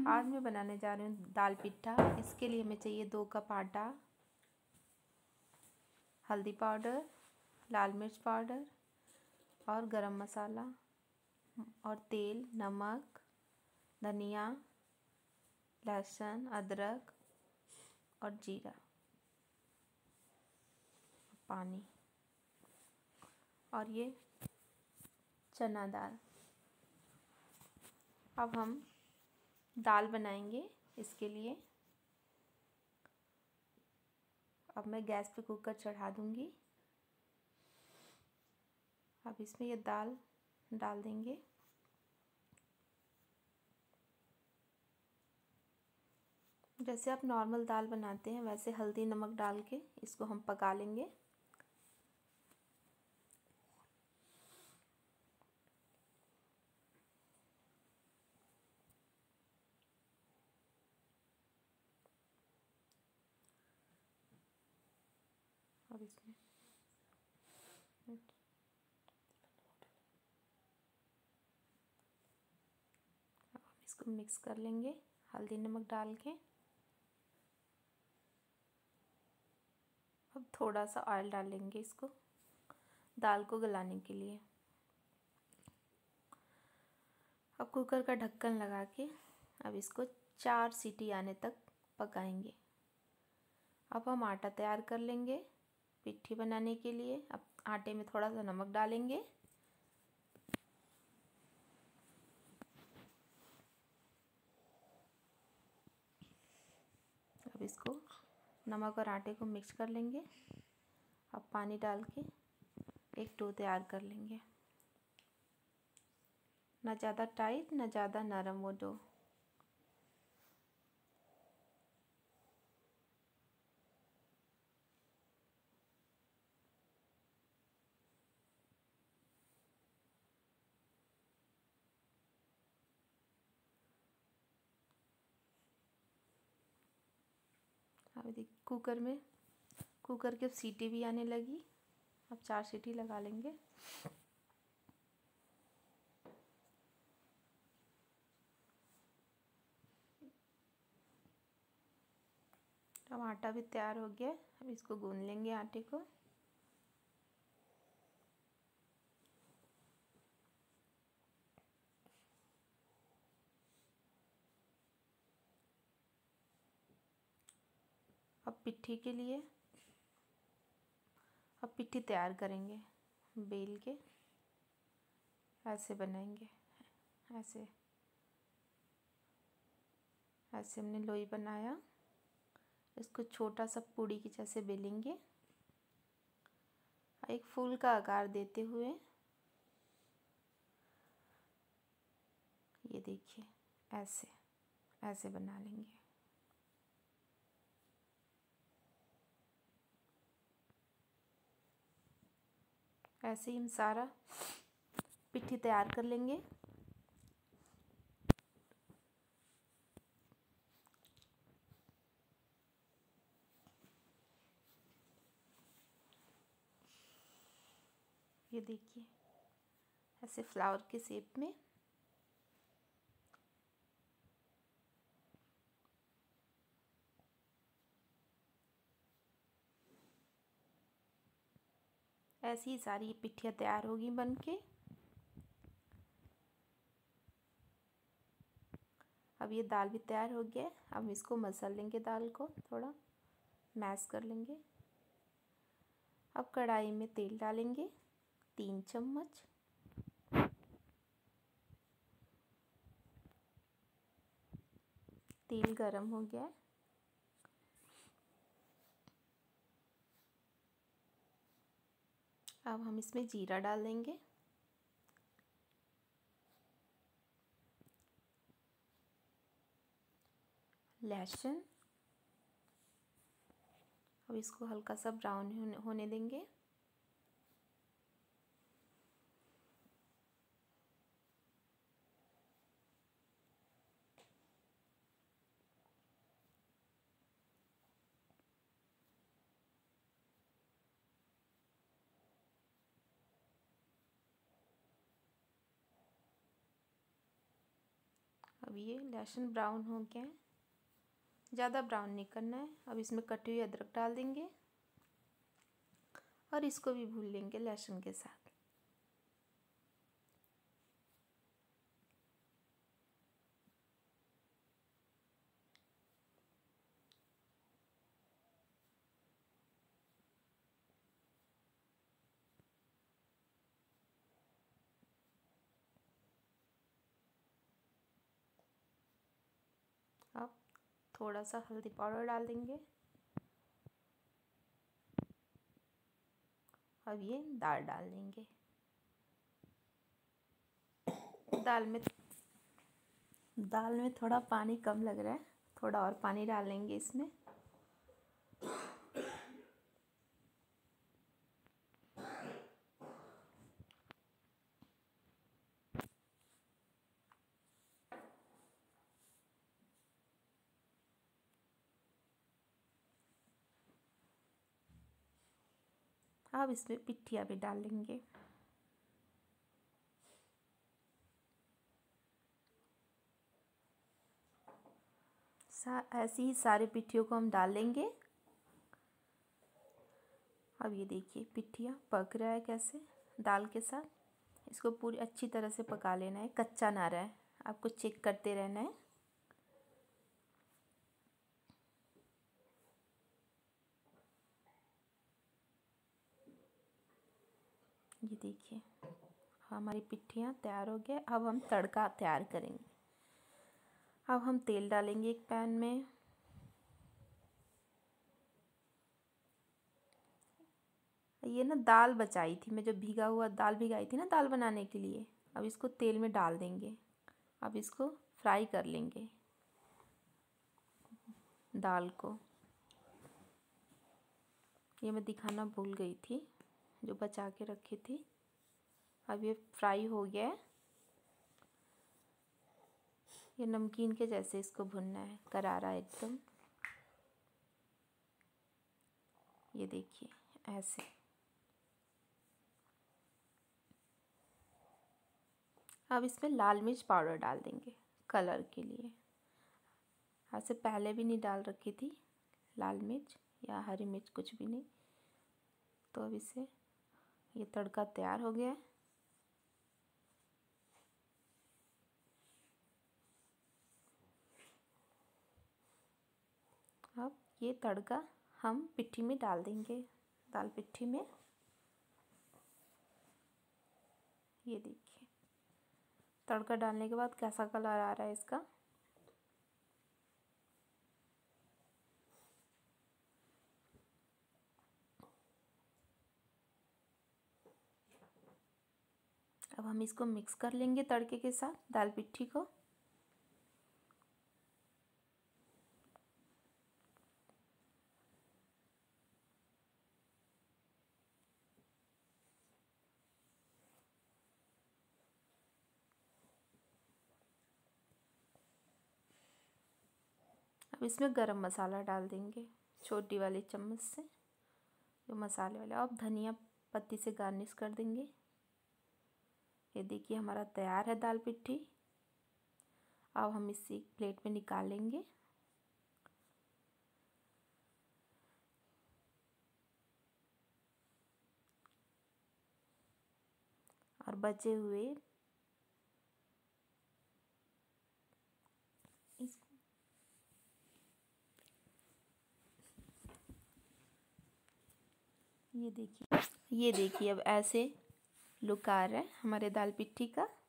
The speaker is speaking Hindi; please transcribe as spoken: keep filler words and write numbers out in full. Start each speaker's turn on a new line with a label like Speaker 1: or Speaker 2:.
Speaker 1: आज मैं बनाने जा रही हूँ दाल पिट्ठा। इसके लिए हमें चाहिए दो कप आटा, हल्दी पाउडर, लाल मिर्च पाउडर और गरम मसाला और तेल, नमक, धनिया, लहसुन, अदरक और जीरा, पानी और ये चना दाल। अब हम दाल बनाएंगे। इसके लिए अब मैं गैस पे कुकर चढ़ा दूंगी। अब इसमें ये दाल डाल देंगे। जैसे आप नॉर्मल दाल बनाते हैं वैसे हल्दी नमक डाल के इसको हम पका लेंगे। अब इसमें अब हम इसको मिक्स कर लेंगे हल्दी नमक डाल के। अब थोड़ा सा ऑयल डालेंगे इसको दाल को गलाने के लिए। अब कुकर का ढक्कन लगा के अब इसको चार सीटी आने तक पकाएंगे। अब हम आटा तैयार कर लेंगे पिट्ठी बनाने के लिए। अब आटे में थोड़ा सा नमक डालेंगे। अब इसको नमक और आटे को मिक्स कर लेंगे। अब पानी डाल के एक डो तैयार कर लेंगे, ना ज़्यादा टाइट ना ज़्यादा नरम वो डो। अब देखिए कुकर में कुकर की अब सीटी भी आने लगी। अब चार सीटी लगा लेंगे। अब आटा भी तैयार हो गया। अब इसको गूंद लेंगे आटे को। अब पिट्ठी के लिए अब पिट्ठी तैयार करेंगे। बेल के ऐसे बनाएंगे। ऐसे ऐसे हमने लोई बनाया। इसको छोटा सा पूड़ी की जैसे बेलेंगे। एक फूल का आकार देते हुए ये देखिए ऐसे ऐसे बना लेंगे। ऐसे ही हम सारा पिट्ठी तैयार कर लेंगे। ये देखिए ऐसे फ्लावर के शेप में। ऐसी ही सारी पिट्ठियाँ तैयार होगी बनके। अब ये दाल भी तैयार हो गया है। अब इसको मसल लेंगे, दाल को थोड़ा मैश कर लेंगे। अब कढ़ाई में तेल डालेंगे तीन चम्मच। तेल गरम हो गया है। अब हम इसमें जीरा डाल देंगे। लहसुन, अब इसको हल्का सा ब्राउन होने देंगे। अब अब ये लहसुन ब्राउन हो गया है, ज़्यादा ब्राउन नहीं करना है। अब इसमें कटी हुई अदरक डाल देंगे और इसको भी भून लेंगे लहसुन के साथ। अब थोड़ा सा हल्दी पाउडर डाल देंगे। अब ये दाल डाल देंगे। दाल में दाल में थोड़ा पानी कम लग रहा है, थोड़ा और पानी डाल लेंगे इसमें। अब इसमें पिट्ठियाँ भी डाल लेंगे। ऐसी ही सारे पिट्ठियों को हम डाल लेंगे। अब ये देखिए पिट्ठियाँ पक रहा है कैसे दाल के साथ। इसको पूरी अच्छी तरह से पका लेना है, कच्चा ना रहे, आपको चेक करते रहना है। ये देखिए हमारी पिट्ठियाँ तैयार हो गए। अब हम तड़का तैयार करेंगे। अब हम तेल डालेंगे एक पैन में। ये ना दाल बचाई थी मैं, जो भीगा हुआ दाल भिगाई थी ना दाल बनाने के लिए, अब इसको तेल में डाल देंगे। अब इसको फ्राई कर लेंगे दाल को। ये मैं दिखाना भूल गई थी, जो बचा के रखी थी। अब ये फ्राई हो गया है। ये नमकीन के जैसे इसको भुनना है, करारा एकदम। ये देखिए ऐसे। अब इसमें लाल मिर्च पाउडर डाल देंगे कलर के लिए। ऐसे पहले भी नहीं डाल रखी थी लाल मिर्च या हरी मिर्च, कुछ भी नहीं। तो अब इसे ये तड़का तैयार हो गया है। अब ये तड़का हम पिट्ठी में डाल देंगे, दाल पिट्ठी में। ये देखिए तड़का डालने के बाद कैसा कलर आ रहा है इसका। अब हम इसको मिक्स कर लेंगे तड़के के साथ दाल पिट्ठी को। अब इसमें गरम मसाला डाल देंगे छोटी वाली चम्मच से, जो मसाले वाले। अब धनिया पत्ती से गार्निश कर देंगे। ये देखिए हमारा तैयार है दाल पिट्ठी। अब हम इसे प्लेट में निकाल लेंगे। और बचे हुए इस ये देखिए ये देखिए अब ऐसे लुक आ रहा है हमारे दाल पिट्ठी का।